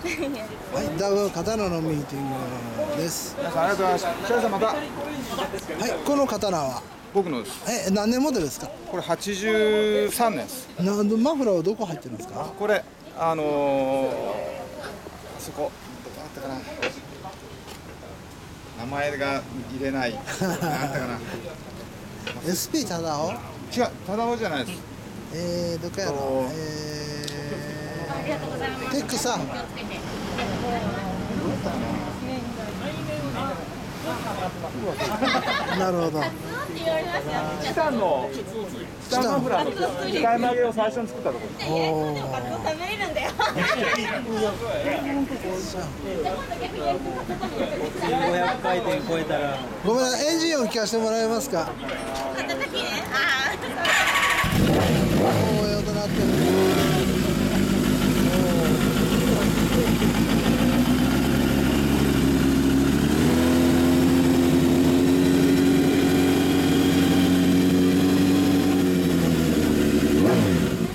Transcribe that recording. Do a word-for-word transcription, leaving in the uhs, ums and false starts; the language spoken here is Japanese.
はい、ダブ刀のミーティングです。 皆さんありがとうございます。白井さんまた。はい、 この刀は僕のです。 え、何年モデルですか？ これはちじゅうさんねんです。 なんでマフラーはどこ入ってるんですか？ これあのー、あそこどこあったかな。名前が入れない。なんだったかな。 エスピー 忠雄？ 違う、忠雄じゃないです。 えー、どこやろう。えー、テックさん。なるほど。 チタンのチタンマフラーの機械曲げを最初に作ったところです。おお。ごひゃくかいてん超えたら。 ごめんなさい、エンジン音聞かせてもらえますか？ あった時ね。ああ。